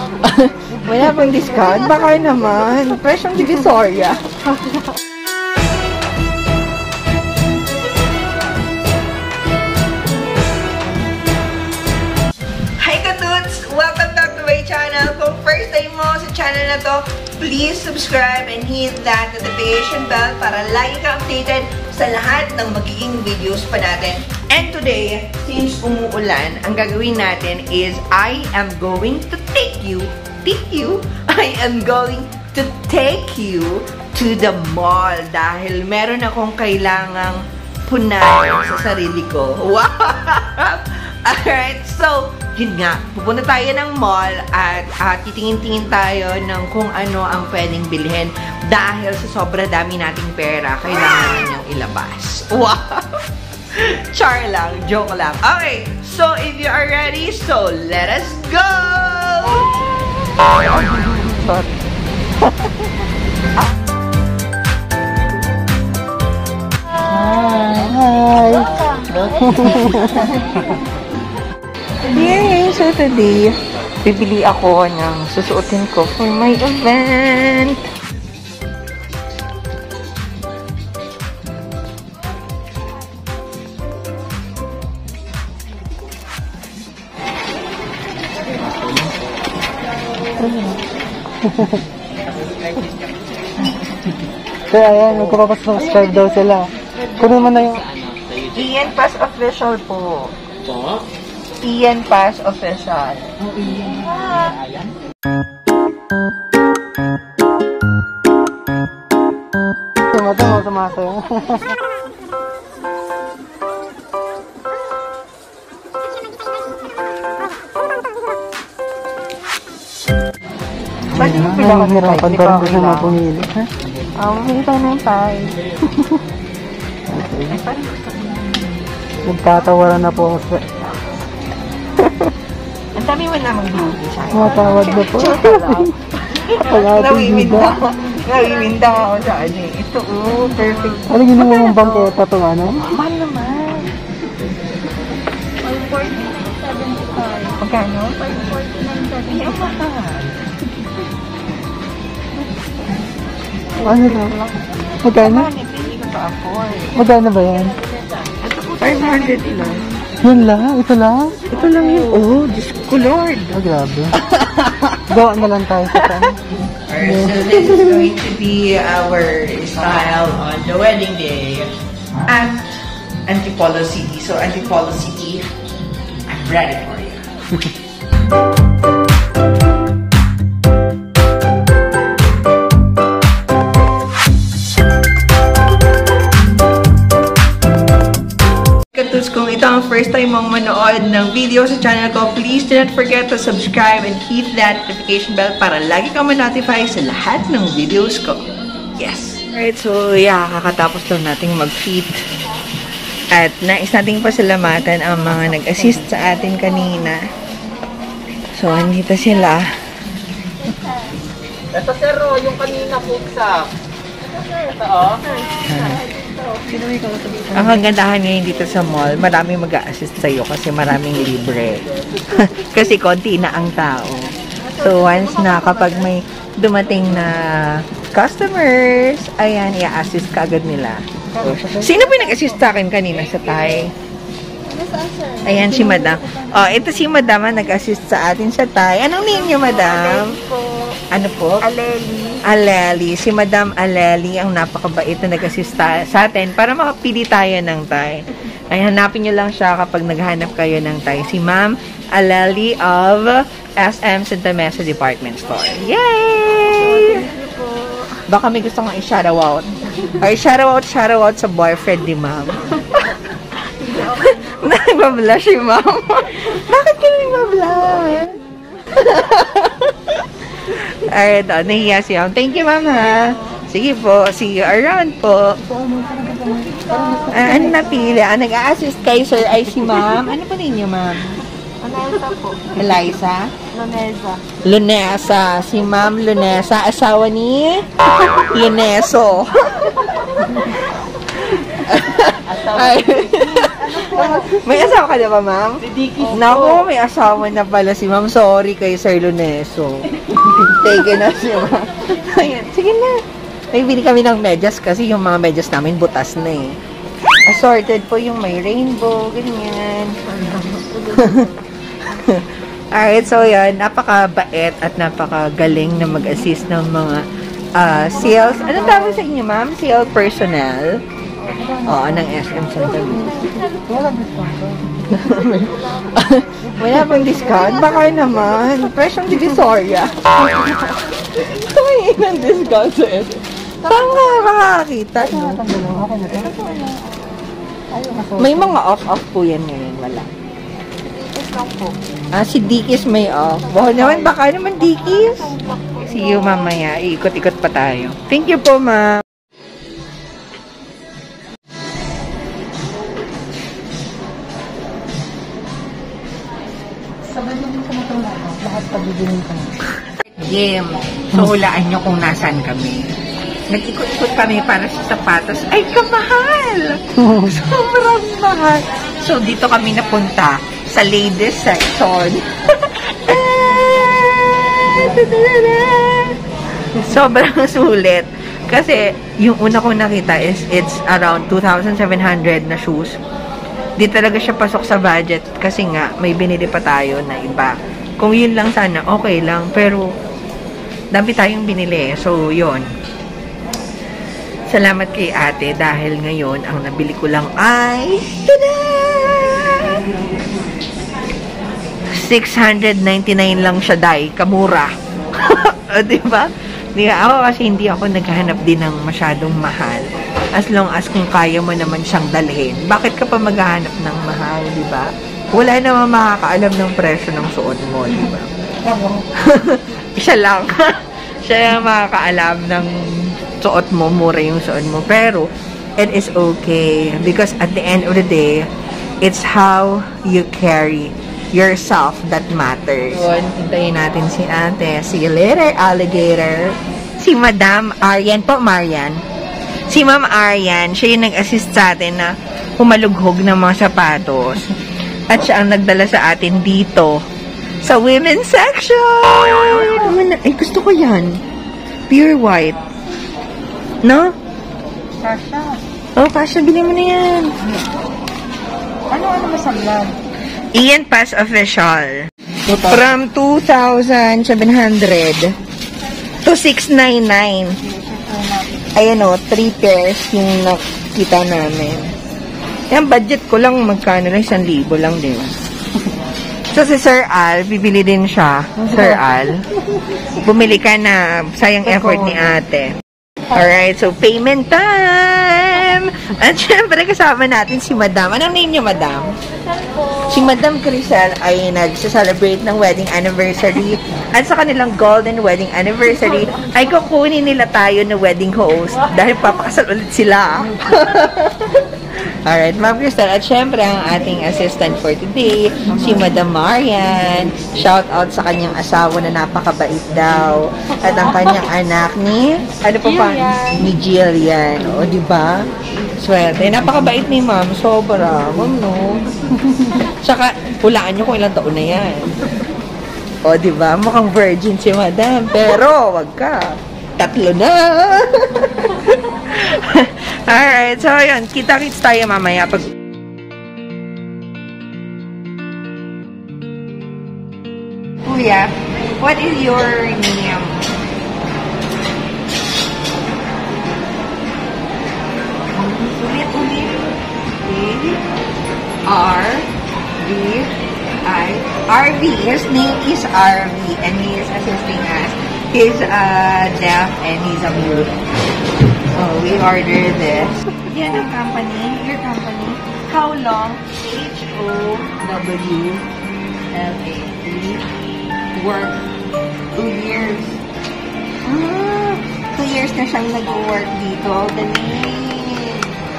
Wala pang discount? Baka naman. Presyong Divisoria. Hi Katuts! Welcome back to my channel. Kung first time mo sa channel na to, please subscribe and hit that notification bell para lagi ka updated sa lahat ng magiging videos pa natin. And today, since umuulan, ang gagawin natin is I am going to take you to the mall dahil meron akong kailangang punayan sa sarili ko. Wow! Alright, so, yun nga. Pupunta tayo ng mall at titingin-tingin tayo ng kung ano ang pwedeng bilhin dahil sa sobra dami nating pera, kailangan niyang ilabas. Wow! Char lang, joke lang. Okay, so if you are ready, so let us go! Sorry. Hi! Yay! So today, bibili ako ng susuotin ko for my event. Kaya ayan, magpapasubscribe daw sila. Kunin mo na yung Ian Pass Official po. Ian Pass Official. Ayan. Tumato. Bakit mo pila ko sa tayo? Parang gusto na pumili. Mamili tayo ng tayo. Nagtatawaran na po ako. Ang dami mo namang beauty sa akin. Matawad na po. Nawiwinda ako sa ano eh. Ito, perfect. Ano ginawa mong bangketa itong ano? Mahal naman. 549.75. Magkano? 549.75. Mahal. Ano na? Magkano? Hindi ko pa afford. Magkano ba yan? 500 lang. Yun lang? Ito lang? Ito lang yun. Oh, Diyos ko Lord. Oh, grabe. Gawa na lang tayo sa tan. Alright, so this is going to be our style on the wedding day at Antipolo City. So, Antipolo City, I'm ready for you. Kung ito ang first time mong manood ng video sa channel ko, please do not forget to subscribe and hit that notification bell para lagi kang ma-notify sa lahat ng videos ko. Yes! Alright, so yeah, kakatapos lang nating mag-feed. At nais nating pasalamatan ang mga nag-assist sa atin kanina. So, andito sila. Ito sir, yung kanina puksa. Ito Ang kagandahan ngayon dito sa mall, maraming mag-a-assist sa'yo kasi maraming libre. Kasi konti na ang tao. So, once na kapag may dumating na customers, ayan, i-assist ka agad nila. Sino ba nag-assist sa akin kanina sa Thai? Ayan, si Madam. Oh, ito si Madam ang nag-assist sa atin sa Thai. Anong name niyo, Madam? Ano po? Aleli. Si Madam Aleli ang napakabait na nag-assist sa atin para makapili tayo ng Thai. Ay, hanapin nyo lang siya kapag naghanap kayo ng Thai. Si Ma'am Aleli of SM Santa Mesa Department Store. Yay! Baka may gusto kong i-shoutout. Ay, shoutout sa boyfriend ni Ma'am. Nagbablush si Ma'am. Bakit ka nagbablush? Alright, nahiya siya. Thank you, Ma'am, ha? Sige po. See you around po. Ano napili? Nag-a-assist kay Sir ay si Ma'am. Ano pa ninyo, Ma'am? Lunesa po. Eliza? Lunesa. Lunesa. Si Ma'am Lunesa. Asawa ni Luneso. Ay. May asawa ka na ba, ma'am? Naku, may asawa na pala si ma'am. Sorry kay Sir Luneso. Take na si ma'am. Ayan, sige na. May bili kami ng medyas kasi yung mga medyas namin butas na eh. Assorted po yung may rainbow, ganyan. Alright, so yan, napakabait at napakagaling na mag-assist ng mga sales. Anong tawag sa inyo, ma'am? Sales personnel? Oo, ng SM Santa Cruz. Wala pang discount? Baka naman. Presyong Divisoria. May ng discount sa SM. Saan nga makakakita? May mga off-off po yan ngayon. Wala. Si Dikis may off. Wow naman, baka naman Dikis. See you mamaya. Iikot-ikot pa tayo. Thank you po, ma'am. Sabay naman ka matulog. Lahat pagiging ka. Game. So, hulaan nyo kung nasaan kami. Nag-ikot-ikot kami para sa sapatos. Ay, kamahal! Sobrang mahal. So, dito kami napunta sa ladies section. Sobrang sulit. Kasi, yung una kong nakita is, it's around 2,700 na shoes. Di talaga siya pasok sa budget kasi nga, may binili pa tayo na iba. Kung yun lang sana, okay lang. Pero, dami tayong binili. So, yun. Salamat kay ate dahil ngayon, ang nabili ko lang ay, tada! 699 lang siya, day. Kamura. O, diba? Ako kasi hindi ako naghahanap din ng masyadong mahal. As long as kung kaya mo naman siyang dalhin. Bakit ka pa maghahanap ng mahal, diba? Wala naman makakaalam ng presyo ng suot mo, diba? Siya lang. Siya lang makakaalam ng suot mo, mura yung suot mo. Pero, it is okay. Because at the end of the day, it's how you carry yourself that matters. Yun, hintayin natin si ate. See you later, alligator. Si Madam Arian po, Marian. Si Ma'am Arian, siya yung nag-assist sa atin na humalughog ng mga sapatos. At siya ang nagdala sa atin dito sa women's section. Ay, gusto ko yan. Pure white. No? Kasha. Oh, Kasha, bilhin mo na yan. Ano masablad? Ian Pass Official. From 2,700 to 699. Ayan o, 3 pairs yung nakita namin. Yan, budget ko lang magkano lang, 1,000 lang, di ba? So, si Sir Al, bibili din siya. Sir Al. Bumili ka na, sayang effort ni ate. Alright, so payment time! At syempre, kasama natin si Madam. Anong name niyo, Madam? Si Madam Crisel ay nag-celebrate ng wedding anniversary. At sa kanilang golden wedding anniversary, ay kukunin nila tayo na wedding host dahil papakasal ulit sila. Alright, Ma'am Crisel. At syempre, ang ating assistant for today, si Madam Marian. Shout out sa kanyang asawa na napakabait daw. At ang kanyang anak ni, ano pa pa? Ni Jillian. O, diba? Swerte. Napakabait ni Ma'am. Sobra. Ma'am, no? Tsaka, hulaan nyo kung ilang taon na yan. O, diba? Mukhang virgin si Madam. Pero, wag ka. 3 na. Alright, so yun, kita-kits tayo mamaya pag... Kuya, what is your name? Ulit. A-R-V-I. Arvie. His name is Arvie and he is assisting us. He's deaf and he's a mute. So, we ordered this. Yan ang company, your company. How long? H-O-W-L-A-E. Work. 2 years. 2 years na siyang nag-work dito. Galing.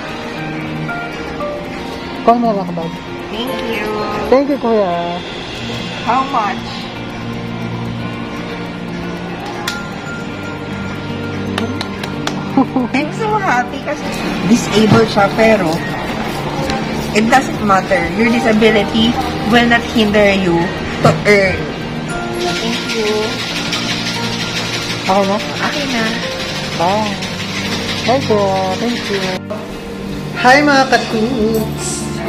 Kung meron ka ba? Thank you. Thank you, Kuya. How much? I'm so happy kasi disabled siya pero it doesn't matter. Your disability will not hinder you to earn. Thank you. Ako na? Okay na. Bye. Bye po. Thank you. Hi mga katuts!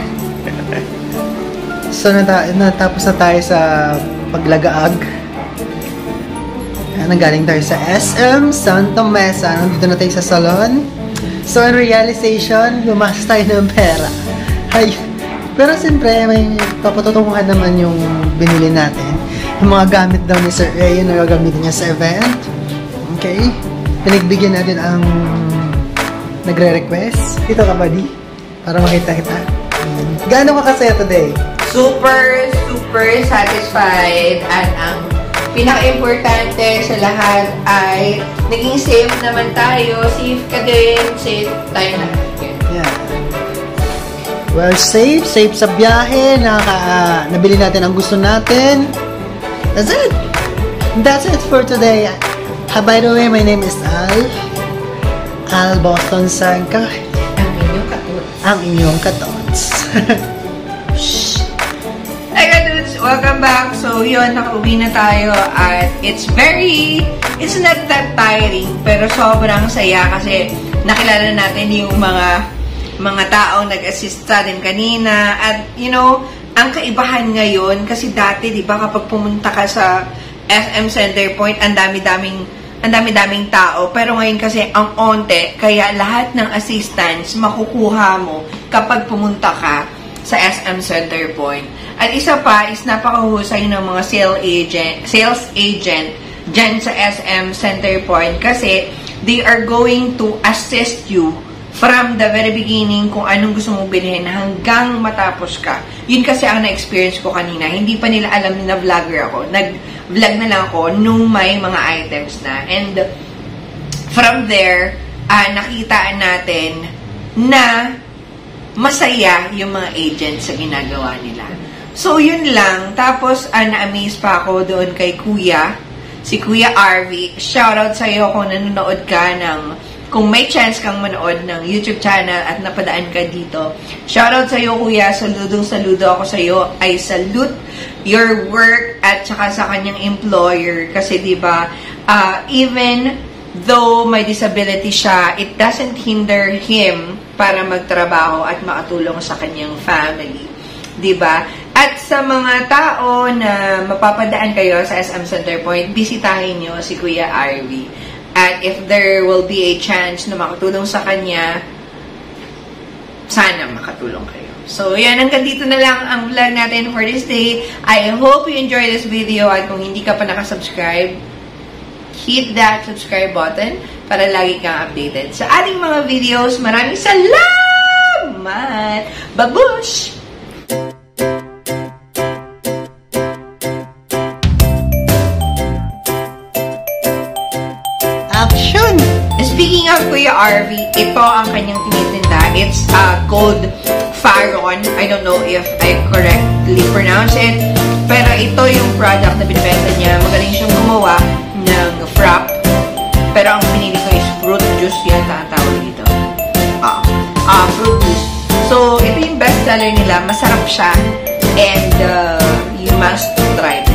So, natapos na tayo sa paglagaag. Nanggaling tayo sa SM Santa Mesa. Nandito na tayo sa salon. So, in realization, gumastos tayo ng pera. Ay, pero siyempre, may papatutunguhan naman yung binili natin. Yung mga gamit daw ni Sir A, yung nagagamitin niya sa event. Okay? Pinagbigyan natin ang nagre-request. Ito ka, buddy? Para makita kita. Gaano ka kasaya today? Super satisfied. At ang pinaka-importante sa lahat ay naging safe naman tayo. Safe ka din. Safe tayo na. Yeah. We're safe sa biyahe. Nabili natin ang gusto natin. That's it. That's it for today. By the way, my name is Al Boston Sangka. Ang inyong katots. Hey katots, welcome back. So yun, nakauwi na tayo at it's not that tiring, pero sobrang saya kasi nakilala natin yung mga taong nag-assist sa atin kanina. At you know, ang kaibahan ngayon, kasi dati, di ba, kapag pumunta ka sa SM Center Point, ang dami-daming tao. Pero ngayon kasi, ang onte, kaya lahat ng assistance makukuha mo kapag pumunta ka sa SM Center Point. At isa pa is napakahusay ng mga sales agent dyan sa SM Center Point kasi they are going to assist you from the very beginning kung anong gusto mong bilhin hanggang matapos ka. Yun kasi ang na-experience ko kanina. Hindi pa nila alam na vlogger ako. Nag-vlog na lang ako nung may mga items na. And from there, nakitaan natin na masaya yung mga agents sa ginagawa nila. So, yun lang. Tapos, na-amaze pa ako doon kay Kuya. Si Kuya Arvie. Shoutout sa'yo kung nanonood ka kung may chance kang manood ng YouTube channel at napadaan ka dito. Shoutout sa'yo, Kuya. Saludo ako sa'yo. I salute your work at saka sa kanyang employer. Kasi, diba, even though may disability siya, it doesn't hinder him para magtrabaho at makatulong sa kanyang family. Diba? At sa mga tao na mapapadaan kayo sa SM Center Point, bisitahin nyo si Kuya Arvie. At if there will be a chance na makatulong sa kanya, sana makatulong kayo. So, yan. Hanggang dito na lang ang vlog natin for this day. I hope you enjoy this video. At kung hindi ka pa nakasubscribe, hit that subscribe button para lagi kang updated sa ating mga videos. Maraming salamat! Babush! Action! Speaking of Kuya Arvie, ito ang kanyang tinitinda. It's called Faron. I don't know if I correctly pronounce it. Pero ito yung product na binibenta niya. Magaling siyang gumawa ng frap. Pero ang pinili ko is fruit juice yata ang tawag dito. Fruit juice. So, ito yung best seller nila. Masarap siya. And you must try it.